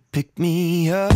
Pick me up,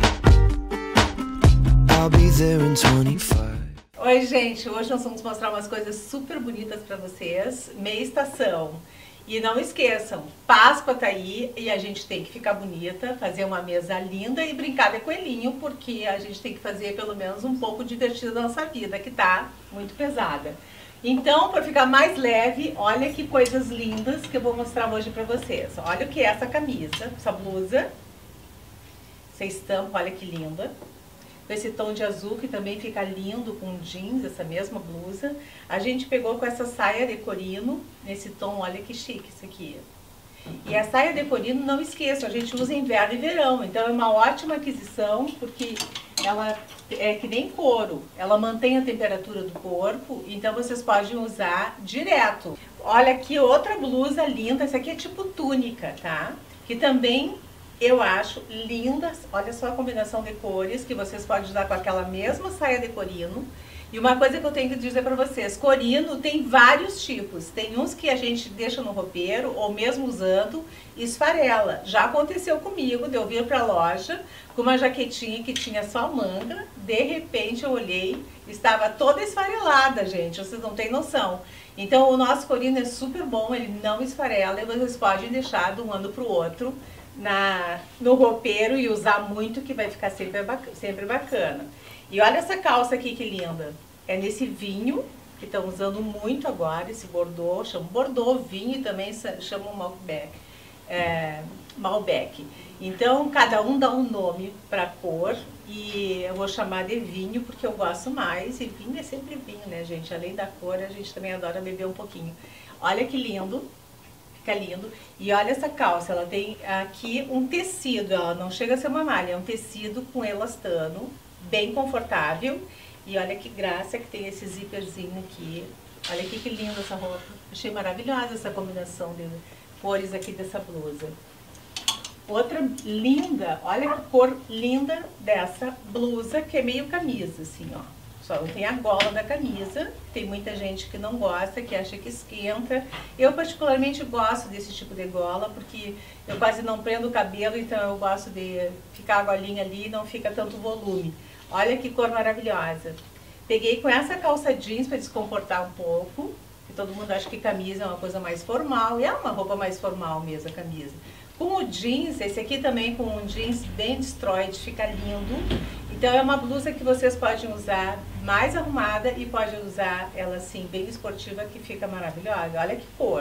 I'll be there in 25. Oi gente, hoje nós vamos mostrar umas coisas super bonitas pra vocês, meia estação. E não esqueçam, Páscoa tá aí e a gente tem que ficar bonita, fazer uma mesa linda e brincar de coelhinho, porque a gente tem que fazer pelo menos um pouco divertido da nossa vida, que tá muito pesada. Então, para ficar mais leve, olha que coisas lindas que eu vou mostrar hoje pra vocês. Olha o que é essa camisa, essa blusa, essa estampa, olha que linda. Com esse tom de azul que também fica lindo com jeans, essa mesma blusa. A gente pegou com essa saia de corino, nesse tom, olha que chique isso aqui. E a saia de corino, não esqueçam, a gente usa inverno e verão, então é uma ótima aquisição, porque ela é que nem couro, ela mantém a temperatura do corpo, então vocês podem usar direto. Olha aqui outra blusa linda, essa aqui é tipo túnica, tá? Que também eu acho lindas, olha só a combinação de cores que vocês podem usar com aquela mesma saia de corino. E uma coisa que eu tenho que dizer pra vocês, corino tem vários tipos, tem uns que a gente deixa no roupeiro ou mesmo usando, esfarela. Já aconteceu comigo de eu vir pra loja com uma jaquetinha que tinha só manga, de repente eu olhei, estava toda esfarelada, gente, vocês não têm noção. Então o nosso corino é super bom, ele não esfarela e vocês podem deixar de um ano pro outro no roupeiro e usar muito, que vai ficar sempre bacana. E olha essa calça aqui que linda. É nesse vinho, que estão usando muito agora, esse bordô, chama bordô, vinho e também chamam Malbec. Malbec. Então, cada um dá um nome para a cor e eu vou chamar de vinho porque eu gosto mais. E vinho é sempre vinho, né, gente? Além da cor, a gente também adora beber um pouquinho. Olha que lindo. Fica lindo. E olha essa calça, ela tem aqui um tecido, ela não chega a ser uma malha, é um tecido com elastano, bem confortável. E olha que graça que tem esse zíperzinho aqui. Olha aqui que linda essa roupa. Achei maravilhosa essa combinação de cores aqui dessa blusa. Outra linda, olha que cor linda dessa blusa, que é meio camisa, assim, ó. Só não tem a gola da camisa, tem muita gente que não gosta, que acha que esquenta. Eu particularmente gosto desse tipo de gola, porque eu quase não prendo o cabelo, então eu gosto de ficar a golinha ali e não fica tanto volume. Olha que cor maravilhosa. Peguei com essa calça jeans para descomportar um pouco, que todo mundo acha que camisa é uma coisa mais formal, e é uma roupa mais formal mesmo a camisa. Com o jeans, esse aqui também com um jeans bem destroyed, fica lindo. Então é uma blusa que vocês podem usar mais arrumada e podem usar ela assim, bem esportiva, que fica maravilhosa. Olha que cor.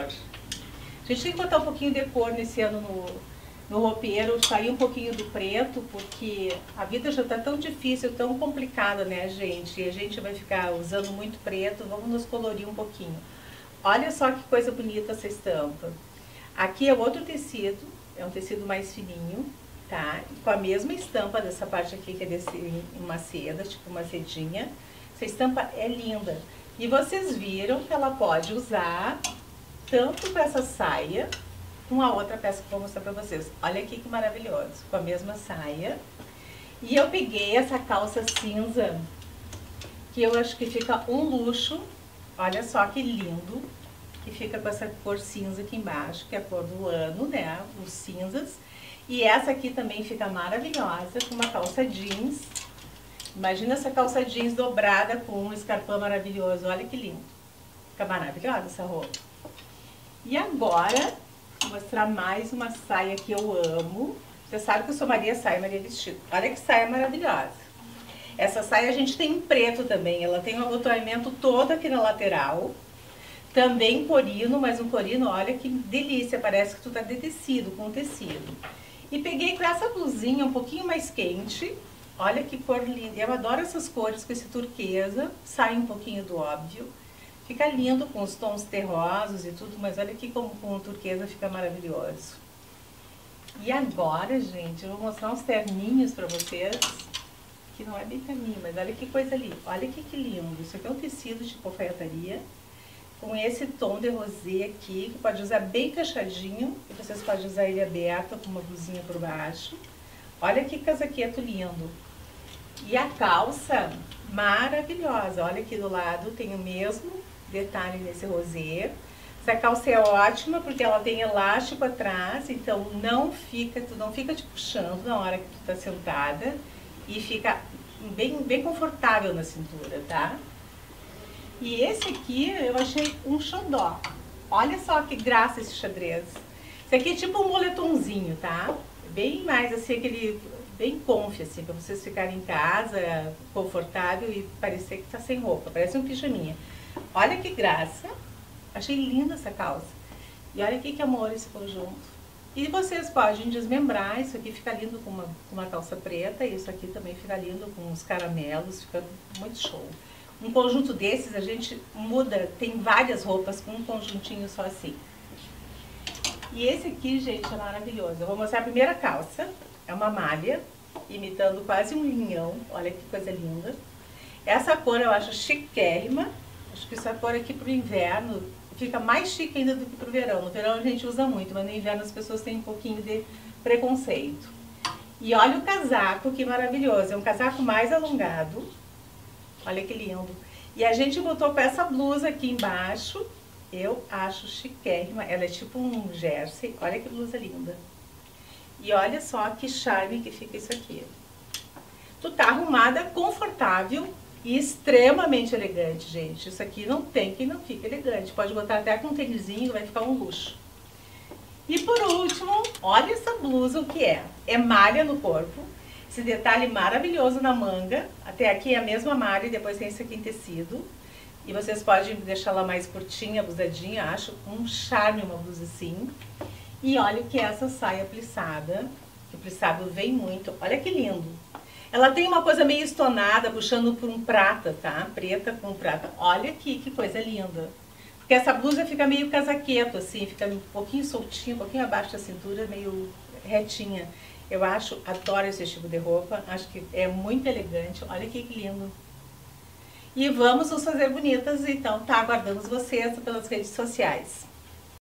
A gente tem que botar um pouquinho de cor nesse ano no roupeiro, sair um pouquinho do preto, porque a vida já está tão difícil, tão complicada, né, gente? E a gente vai ficar usando muito preto, vamos nos colorir um pouquinho. Olha só que coisa bonita essa estampa. Aqui é outro tecido, é um tecido mais fininho, tá? Com a mesma estampa dessa parte aqui, que é uma seda, tipo uma sedinha. Essa estampa é linda. E vocês viram que ela pode usar tanto com essa saia, com a outra peça que eu vou mostrar pra vocês. Olha aqui que maravilhoso, com a mesma saia. E eu peguei essa calça cinza, que eu acho que fica um luxo. Olha só que lindo. Que fica com essa cor cinza aqui embaixo, que é a cor do ano, né, os cinzas. E essa aqui também fica maravilhosa, com uma calça jeans. Imagina essa calça jeans dobrada com um escarpão maravilhoso, olha que lindo. Fica maravilhosa essa roupa. E agora, vou mostrar mais uma saia que eu amo. Você sabe que eu sou Maria Saia, Maria Vestido. Olha que saia maravilhosa. Essa saia a gente tem em preto também, ela tem um abotoamento todo aqui na lateral. Também corino, mas um corino, olha que delícia, parece que tu tá de tecido, com tecido. E peguei com essa blusinha um pouquinho mais quente, olha que cor linda. Eu adoro essas cores com esse turquesa, sai um pouquinho do óbvio. Fica lindo com os tons terrosos e tudo, mas olha aqui como com o turquesa fica maravilhoso. E agora, gente, eu vou mostrar uns terninhos pra vocês, que não é bem terninho, mas olha que coisa ali. Olha que lindo, isso aqui é um tecido de alfaiataria. Com esse tom de rosé aqui, que pode usar bem encaixadinho, e vocês podem usar ele aberto com uma blusinha por baixo. Olha que casaqueto lindo. E a calça, maravilhosa. Olha aqui do lado, tem o mesmo detalhe nesse rosé. Essa calça é ótima porque ela tem elástico atrás, então tu não fica te puxando na hora que tu tá sentada e fica bem confortável na cintura, tá? E esse aqui eu achei um xodó. Olha só que graça esse xadrez. Esse aqui é tipo um moletomzinho, tá? Bem mais assim, aquele bem comfy, assim, pra vocês ficarem em casa, confortável e parecer que tá sem roupa. Parece um pijaminha. Olha que graça. Achei linda essa calça. E olha que amor esse conjunto. E vocês podem desmembrar, isso aqui fica lindo com uma calça preta, e isso aqui também fica lindo com os caramelos, fica muito show. Um conjunto desses a gente muda, tem várias roupas com um conjuntinho só assim. E esse aqui, gente, é maravilhoso. Eu vou mostrar a primeira calça, é uma malha, imitando quase um linhão, olha que coisa linda. Essa cor eu acho chiquérrima, acho que essa cor aqui pro inverno fica mais chique ainda do que pro verão. No verão a gente usa muito, mas no inverno as pessoas têm um pouquinho de preconceito. E olha o casaco, que maravilhoso, é um casaco mais alongado. Olha que lindo. E a gente botou com essa blusa aqui embaixo. Eu acho chiquérrima. Ela é tipo um jersey. Olha que blusa linda. E olha só que charme que fica isso aqui. Tu tá arrumada, confortável e extremamente elegante, gente. Isso aqui não tem quem não fica elegante. Pode botar até com um tênisinho, vai ficar um luxo. E por último, olha essa blusa, o que é? É malha no corpo. Esse detalhe maravilhoso na manga, até aqui é a mesma malha e depois tem esse aqui em tecido. E vocês podem deixar ela mais curtinha, abusadinha, acho um charme uma blusa assim. E olha o que é essa saia plissada, que o plissado vem muito, olha que lindo. Ela tem uma coisa meio estonada, puxando por um prata, tá? Preta com prata. Olha aqui, que coisa linda. Porque essa blusa fica meio casaqueto, assim, fica um pouquinho soltinha, um pouquinho abaixo da cintura, meio retinha. Eu adoro esse tipo de roupa, acho que é muito elegante, olha que lindo. E vamos nos fazer bonitas, então tá, aguardamos vocês pelas redes sociais.